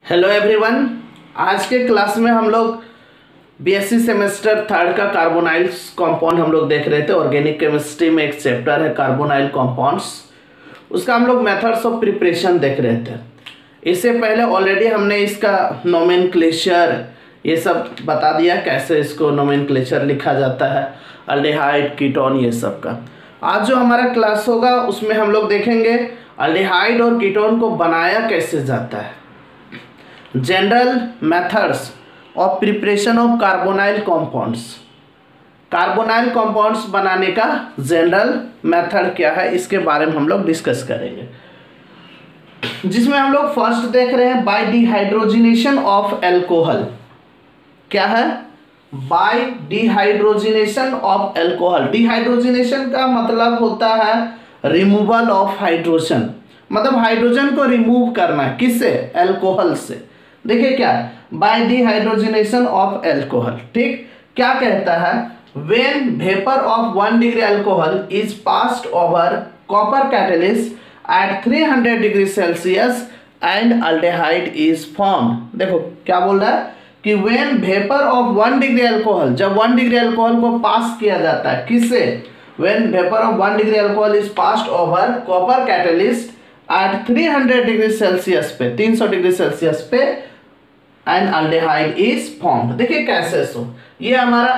Hello everyone. आज के class में हम लोग बीएससी सेमेस्टर थर्ड का कार्बोनाइल्स कंपाउंड हम लोग देख रहे थे। ऑर्गेनिक केमिस्ट्री में एक चैप्टर है कार्बोनाइल कंपाउंड्स, उसका हम लोग मेथड्स ऑफ प्रिपरेशन देख रहे थे। इससे पहले ऑलरेडी हमने इसका नोमेनक्लेचर ये सब बता दिया, कैसे इसको नोमेनक्लेचर लिखा जाता है, अल्डिहाइड कीटोन ये सब का। आज जो हमारा क्लास होगा उसमें हम लोग देखेंगे अल्डिहाइड और कीटोन को बनाया कैसे जाता है, general methods of preparation of carbonyl compounds. Carbonyl compounds बनाने का जनरल मेथड क्या है, इसके बारे में हम लोग डिस्कस करेंगे, जिसमें हम लोग फर्स्ट देख रहे हैं बाय डिहाइड्रोजिनेशन ऑफ एल्कोहल। क्या है? By dehydrogenation of alcohol. Dehydrogenation का मतलब होता है रिमूवल ऑफ हाइड्रोजन, मतलब हाइड्रोजन को रिमूव करना। किससे? एल्कोहल से। देखिए क्या है बाय डिहाइड्रोजिनेशन ऑफ एल्कोहल। ठीक, क्या कहता है? When vapour of 1 degree alcohol is passed over copper catalyst at 300 degree celsius and aldehyde is formed. देखो क्या बोल रहा है कि when vapour of 1 degree alcohol, जब 1 डिग्री एल्कोहल को पास किया जाता है, किससे? When vapour of 1 degree alcohol is passed over copper catalyst at 300 degree celsius पे, 300 डिग्री सेल्सियस पे, एंड अल्डिहाइड इज फॉर्म्ड। देखिए कैसे सो ये हमारा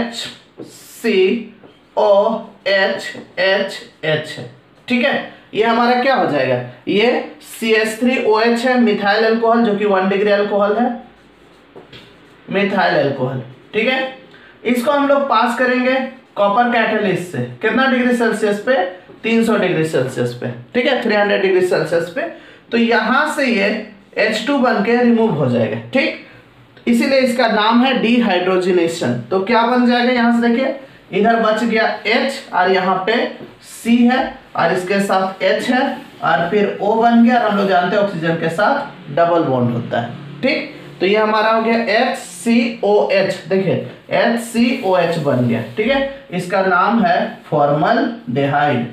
HCOHH है। ठीक है, ये हमारा क्या हो जाएगा? ये CH3OH है, मिथाइल अल्कोहल, जो कि 1 डिग्री अल्कोहल है, मिथाइल अल्कोहल। ठीक है, इसको हम लोग पास करेंगे कॉपर कैटलिस्ट से। कितना डिग्री सेल्सियस पे? 300 डिग्री सेल्सियस पे। ठीक है, 300 डिग्री सेल्सियस पे। तो यहां से ये H2 बन के रिमूव हो जाएगा। ठीक, इसीलिए इसका नाम है डिहाइड्रोजिनेशन। तो क्या बन जाएगा? यहां से देखिए, इधर बच गया H और यहाँ पे C है और इसके साथ H है और फिर O बन गया, और हम लोग जानते हैं ऑक्सीजन के साथ डबल बॉन्ड होता है। ठीक, तो ये हमारा हो गया HCOH। देखिए HCOH बन गया। ठीक है, इसका नाम है फॉर्मलडेहाइड।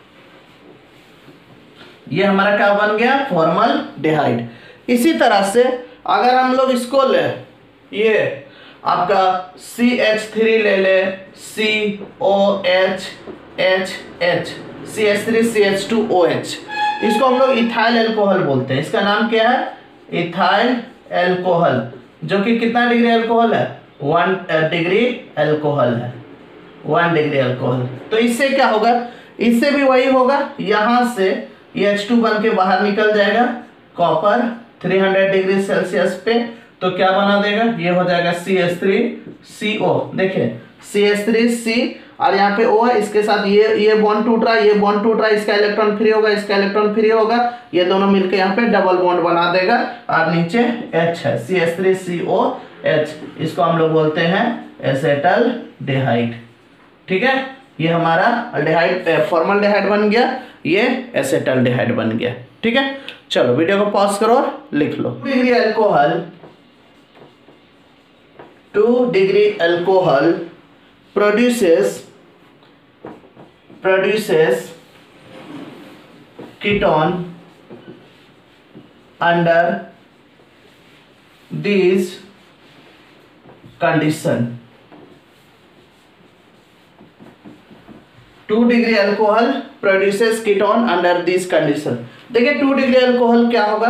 ये हमारा क्या बन गया? फॉर्मलडेहाइड। इसी तरह से अगर हम लोग इसको ले, ये आपका CH3 ले ले, COHHH, CH3CH2OH, इसको हम लोग इथाइल अल्कोहल बोलते हैं। इसका नाम क्या है? इथाइल अल्कोहल, जो कि कितना डिग्री अल्कोहल है? 1 डिग्री अल्कोहल है, 1 डिग्री अल्कोहल। तो इससे क्या होगा? इससे भी वही होगा, यहां से ये H2 बन के बाहर निकल जाएगा कॉपर 300 डिग्री सेल्सियस पे। तो क्या बना देगा? ये हो जाएगा CH3CO। देखिए CH3C और यहाँ पे O है, इसके साथ ये बॉन्ड टूट रहा है, ये बॉन्ड टूट रहा है, इसका इलेक्ट्रॉन फ्री होगा, इसका इलेक्ट्रॉन फ्री होगा, ये दोनों मिलकर यहाँ पे डबल बॉन्ड बना देगा और नीचे H है, CH3COH। इसको हम लोग बोलते हैं एसेटल्डिहाइड। ठीक है, ये हमारा अल्डिहाइड फॉर्मलडेहाइड बन गया, ये एसेटल्डिहाइड बन गया। ठीक है, चलो वीडियो को पॉज करो और लिख लो। 2 degree alcohol produces ketone under these condition। 2 degree alcohol produces ketone under this condition. देखिए 2 डिग्री अल्कोहल क्या होगा?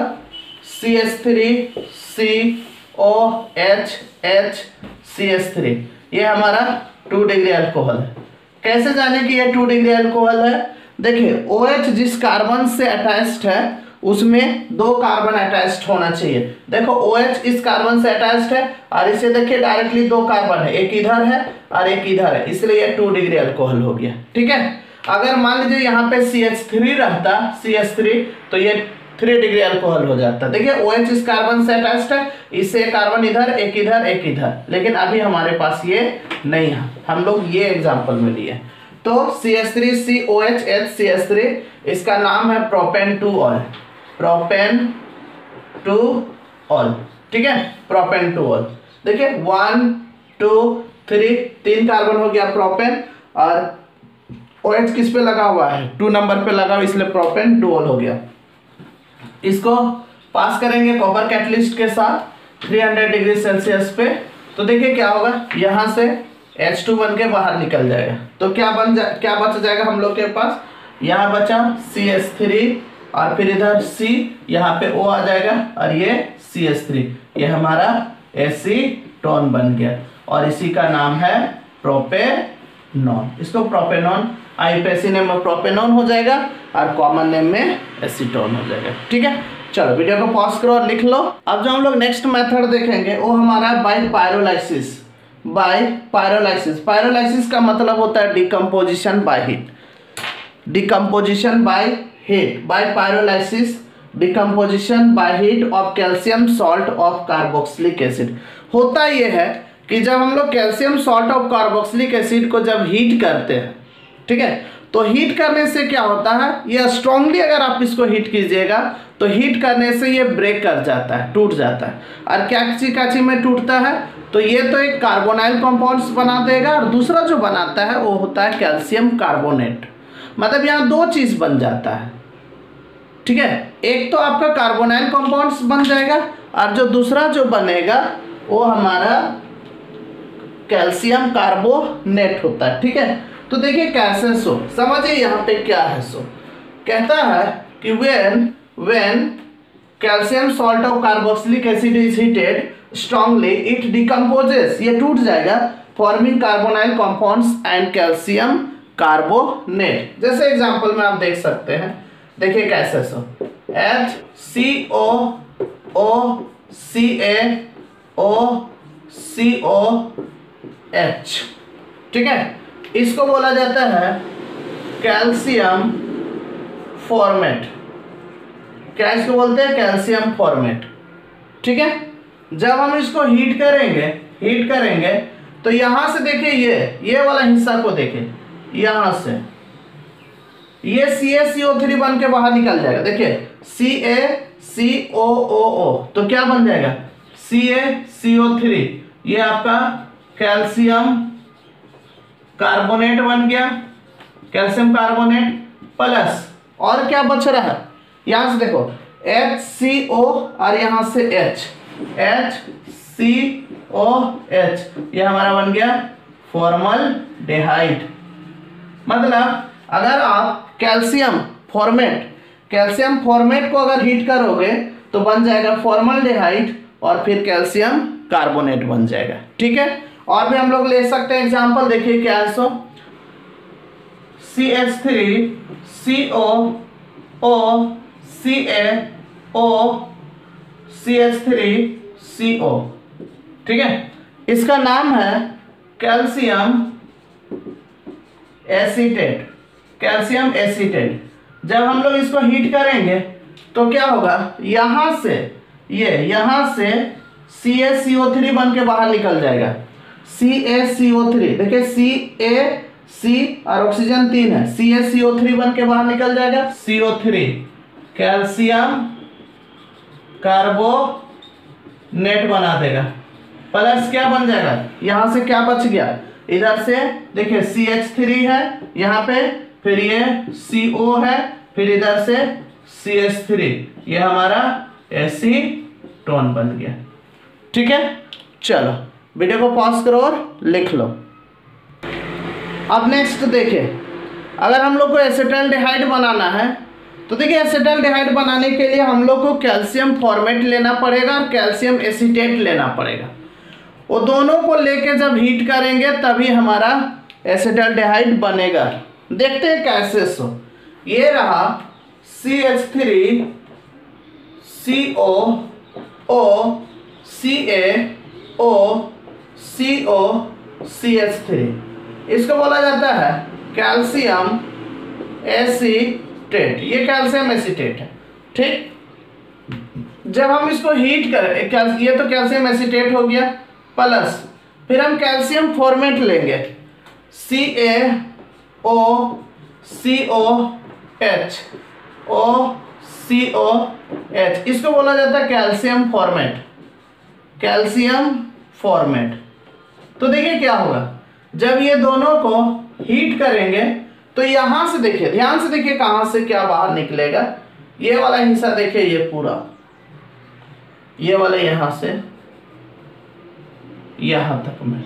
CH3COHH CH3, ये हमारा 2 डिग्री अल्कोहल है। कैसे जाने कि ये 2 डिग्री अल्कोहल है? देखिए OH जिस कार्बन से अटैच्ड है उसमें 2 कार्बन अटैच्ड होना चाहिए। देखो OH इस कार्बन से अटैच्ड है और इसे देखिए डायरेक्टली 2 कार्बन है, एक इधर है और एक इधर है, इसलिए ये 2 डिग्री अल्कोहल हो गया। ठीक है, अगर मान लीजिए यहाँ पे CH3 रहता, CH3, तो ये 3 डिग्री अल्कोहल हो जाता। देखिए OH इस कार्बन से अटैच्ड है, इससे कार्बन इधर, एक इधर, एक इधर, लेकिन अभी हमारे पास ये नहीं है, हम लोग ये एग्जांपल में लिए। तो CH3COHH CH3, इसका नाम है प्रोपेन-टू-ऑल, प्रोपेन-टू-ऑल। ठीक है, प्रोपेन-टू-ऑल। देखिए 1 2 3, 3 कार्बन हो गया प्रोपेन, और OH किस पे लगा हुआ है? 2 नंबर पे लगा हुआ, इसलिए प्रोपेन-टू-ऑल हो गया। इसको पास करेंगे कॉपर कैटलिस्ट के साथ 300 डिग्री सेल्सियस पे, तो देखिए क्या होगा, यहाँ से H2 बन के बाहर निकल जाएगा। तो क्या बच जाएगा हम लोग के पास, यहाँ बचा CH3 और फिर इधर C, यहाँ पे O आ जाएगा और ये CH3, ये हमारा एसीटोन बन गया और इसी का नाम है प्रोपेनॉन। इसको प्रोपेनॉन, आईयूपीएसी नेम में प्रोपेनॉन हो जाएगा और कॉमन नेम में एसीटोन हो जाएगा। ठीक है, चलो वीडियो को पॉज करो और लिख लो। अब जो हम लोग नेक्स्ट मेथड देखेंगे वो हमारा by pyrolysis. By pyrolysis, pyrolysis का मतलब होता है decomposition by heat. Decomposition by heat, by pyrolysis decomposition by heat of calcium salt of carboxylic acid. होता यह है कि जब हम लोग calcium salt of carboxylic acid को जब हीट करते हैं, ठीक है, तो हीट करने से क्या होता है, ये स्ट्रांगली अगर आप इसको हीट कीजिएगा तो हीट करने से ये ब्रेक कर जाता है, टूट जाता है। और क्या चीज में टूटता है, तो ये तो एक कार्बोनाइल कंपाउंड्स बना देगा और दूसरा जो बनाता है वो होता है कैल्शियम कार्बोनेट। मतलब यहाँ दो चीज बन जाता है। ठीक है, एक तो आपका कार्बोनाइल कंपाउंड्स बन जाएगा और जो दूसरा जो बनेगा वो हमारा कैल्शियम कार्बोनेट होता है। ठीक है, तो देखिए कैसे सो समझिए यहाँ पे क्या है। सो कहता है कि when calcium salt of carboxylic acid is heated strongly it decomposes, ये टूट जाएगा, forming carbonyl compounds and calcium carbonate। जैसे एग्जांपल में आप देख सकते हैं, देखिए कैसे सो HCOOCaOCOH। ठीक है, इसको बोला जाता है कैल्शियम फॉर्मेट। क्या इसको बोलते हैं, कैल्शियम फॉर्मेट। ठीक है, जब हम इसको हीट करेंगे तो यहां से देखिए ये वाला हिस्सा को देखिए, यहां से ये CaCO3 बन के बाहर निकल जाएगा। देखिए CaCOOO, तो क्या बन जाएगा, CaCO3, ये आपका कैल्शियम कार्बोनेट बन गया, कैल्शियम कार्बोनेट प्लस, और क्या बच रहा है, यहां से देखो HCO और यहां से HCOH, ये हमारा बन गया फॉर्मलडेहाइड। मतलब अगर आप कैल्शियम फॉर्मेट को अगर हीट करोगे तो बन जाएगा फॉर्मलडेहाइड और फिर कैल्शियम कार्बोनेट बन जाएगा। ठीक है, और भी हम लोग ले सकते हैं एग्जांपल, देखिए क्या है। सो CH3COOCaOCH3CO। ठीक है, इसका नाम है कैल्शियम एसीटेट। कैल्शियम एसीटेट जब हम लोग इसको हीट करेंगे तो क्या होगा, यहां से CaCO3 बन के बाहर निकल जाएगा। CaCO3 देखिए C और ऑक्सीजन 3 है, CaCO3 बन के बाहर निकल जाएगा। CO3 कैल्शियम कार्बोनेट बना देगा, प्लस क्या बन जाएगा, यहां से क्या बच गया, इधर से देखिए CH3 है यहाँ पे, फिर ये CO है, फिर इधर से CH3, ये हमारा एसीटोन बन गया। ठीक है, चलो वीडियो को पॉज करो और लिख लो। अब नेक्स्ट देखिए, अगर हम लोग को एसिटाल्डिहाइड बनाना है तो देखिए एसिटाल्डिहाइड बनाने के लिए हम लोग को कैल्शियम फॉर्मेट लेना पड़ेगा और कैल्शियम एसीटेट लेना पड़ेगा। वो दोनों को लेके जब हीट करेंगे तभी हमारा एसिटाल्डिहाइड बनेगा। देखते हैं कैसे। सो ये रहा CH3COOCaOCOCH3, इसको बोला जाता है कैल्शियम एसीटेट। ये कैल्शियम एसीटेट है। ठीक, जब हम इसको हीट करें, ये तो कैल्शियम एसीटेट हो गया, प्लस फिर हम कैल्शियम फॉर्मेट लेंगे CaOCOH, इसको बोला जाता है कैल्शियम फॉर्मेट। तो देखिए क्या होगा, जब ये दोनों को हीट करेंगे तो यहां से देखिए, ध्यान से देखिए कहां से क्या बाहर निकलेगा। ये वाला हिस्सा देखिए, ये पूरा ये वाला यहां से यहां तक में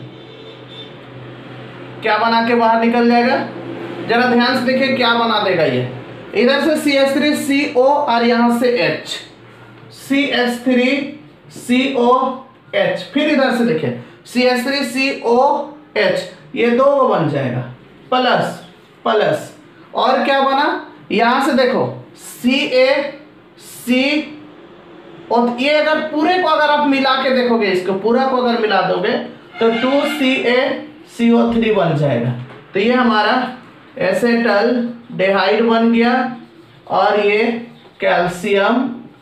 क्या बना के बाहर निकल जाएगा, जरा ध्यान से देखिए क्या बना देगा ये। इधर से CH3CO और यहां से H, CH3COH, फिर इधर से देखिए CH3COH, ये दो बन जाएगा प्लस प्लस, और क्या बना यहां से देखो CaC, और ये अगर पूरे को अगर आप मिला के देखोगे, इसको पूरा को अगर मिला दोगे तो 2CaCO3 बन जाएगा। तो ये हमारा एसेटल्डिहाइड बन गया, और ये कैल्शियम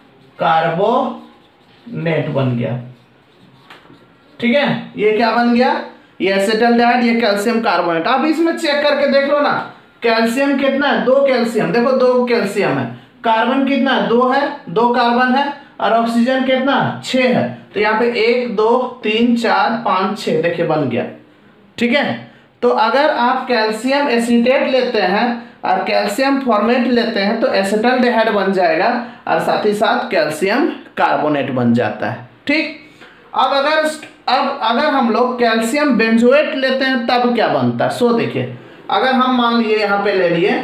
कार्बोनेट बन गया। ठीक है, ये क्या बन गया, ये एसेटल्डिहाइड, ये कैल्शियम कार्बोनेट। आप इसमें चेक करके देख लो ना, कैल्शियम कितना है, 2 कैल्शियम, देखो 2 कैल्शियम है, कार्बन कितना है, 2 है, 2 कार्बन है, और ऑक्सीजन कितना 6 है। तो यहाँ पे 1 2 3 4 5 6 देखिए बन गया। ठीक है, तो अगर आप कैल्शियम एसीटेट लेते हैं और कैल्शियम फॉर्मेट लेते हैं तो एसेटल्डिहाइड बन जाएगा, और साथ ही साथ कैल्शियम कार्बोनेट बन जाता है। ठीक, अब अगर हम लोग कैल्शियम बेंजोएट लेते हैं तब क्या बनता है, सो देखिए, अगर हम मान लिए यहाँ पे ले लिए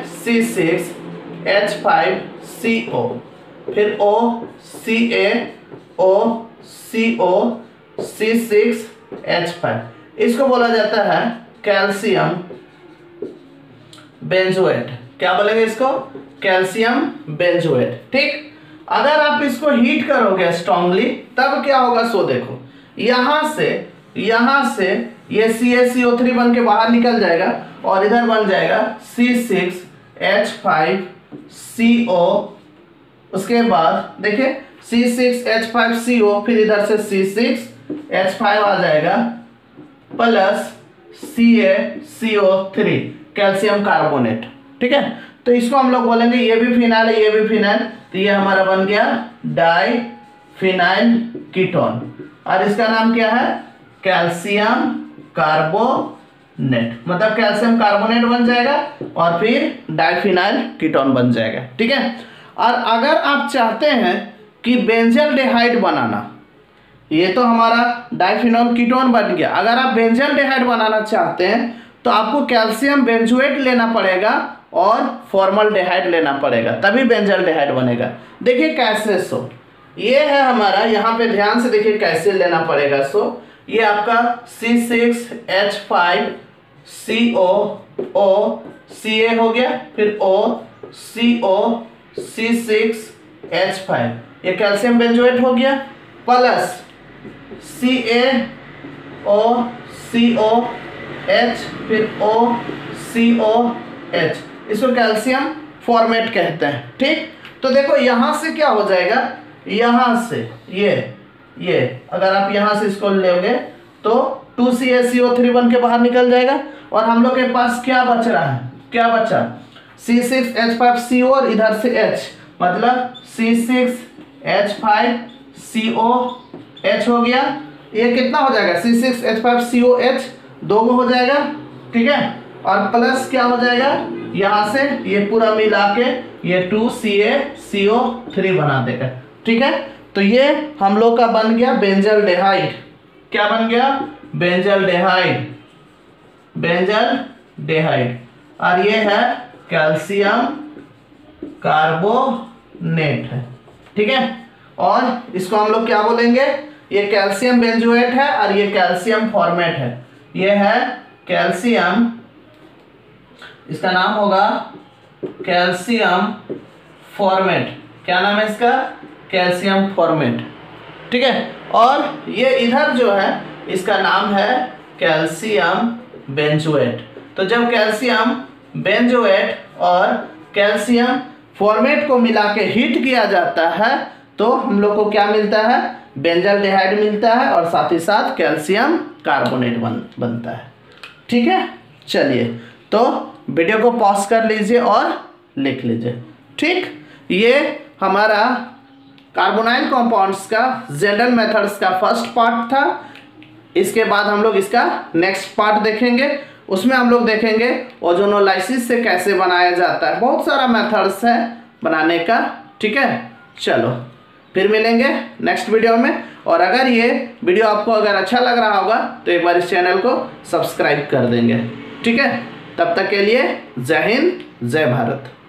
C6H5CO, फिर C6H5, इसको बोला जाता है कैल्शियम बेंजोएट। क्या बोलेंगे इसको, कैल्शियम बेंजोएट। ठीक, अगर आप इसको हीट करोगे स्ट्रांगली तब क्या होगा, सो देखो, यहां से ये CaCO3 बन के बाहर निकल जाएगा, और इधर बन जाएगा C6H5CO, उसके बाद देखिए C6H5CO, फिर इधर से C6H5 आ जाएगा प्लस CaCO3 कैल्शियम कार्बोनेट। ठीक है, तो इसको हम लोग बोलेंगे, ये भी फिनाइल है, ये भी फिनाइल, तो ये हमारा बन गया डाइफिनाइल कीटोन, और इसका नाम क्या है, कैल्शियम कार्बोनेट, मतलब कैल्शियम कार्बोनेट बन जाएगा और फिर डाइफिनाइल कीटोन बन जाएगा। ठीक है, और अगर आप चाहते हैं कि बेंजल्डिहाइड बनाना, ये तो हमारा डाइफिनॉल कीटोन बन गया, अगर आप बेंजल्डिहाइड बनाना चाहते हैं तो आपको कैल्शियम बेंजोएट लेना पड़ेगा और फॉर्मल्डिहाइड लेना पड़ेगा, तभी बेंजल्डिहाइड बनेगा। देखिए कैसे, सो ये है हमारा, यहाँ पे ध्यान से देखिए कैसे लेना पड़ेगा। सो ये आपका C6H5CO Ca हो गया, फिर OCO C6H5, ये कैल्शियम बेंजोएट हो गया, प्लस CaOCOH, फिर OCOH, इसको कैल्शियम फॉर्मेट कहते हैं। ठीक, तो देखो यहां से क्या हो जाएगा, यहां से ये अगर आप यहां से इसको लोगे तो 2CaCO3 बन के बाहर निकल जाएगा, और हम लोग के पास क्या बच रहा है, क्या बचा, C6H5CO और इधर से H, मतलब C6H5COH हो गया। ये कितना हो जाएगा, C6H5COH 2 हो जाएगा। ठीक है, और प्लस क्या हो जाएगा, यहां से ये पूरा मिला के ये 2CaCO3 बना देगा। ठीक है, तो ये हम लोग का बन गया बेंजल्डिहाइड। क्या बन गया, बेंजल्डिहाइड, और ये है कैल्शियम कार्बोनेट है। ठीक है, और इसको हम लोग क्या बोलेंगे, ये कैल्शियम बेंजोएट है और ये कैल्शियम फॉर्मेट है। ये है कैल्शियम, इसका नाम होगा कैल्शियम फॉर्मेट। क्या नाम है इसका, कैल्शियम फॉर्मेट। ठीक है, और ये इधर जो है इसका नाम है कैल्शियम बेंजोएट। तो जब कैल्शियम बेंजोएट और कैल्शियम फॉर्मेट को मिला के हीट किया जाता है तो हम लोग को क्या मिलता है, बेंजल्डिहाइड मिलता है, और साथ ही साथ कैल्शियम कार्बोनेट बनता है। ठीक है, चलिए तो वीडियो को पॉज कर लीजिए और लिख लीजिए। ठीक, ये हमारा कार्बोनाइल कंपाउंड्स का जनरल मेथड्स का फर्स्ट पार्ट था। इसके बाद हम लोग इसका नेक्स्ट पार्ट देखेंगे, उसमें हम लोग देखेंगे ओजोनोलाइसिस से कैसे बनाया जाता है। बहुत सारा मेथड्स है बनाने का। ठीक है, चलो फिर मिलेंगे नेक्स्ट वीडियो में। और अगर ये वीडियो आपको अगर अच्छा लग रहा होगा तो एक बार इस चैनल को सब्सक्राइब कर देंगे। ठीक है, तब तक के लिए जय हिंद, जय भारत।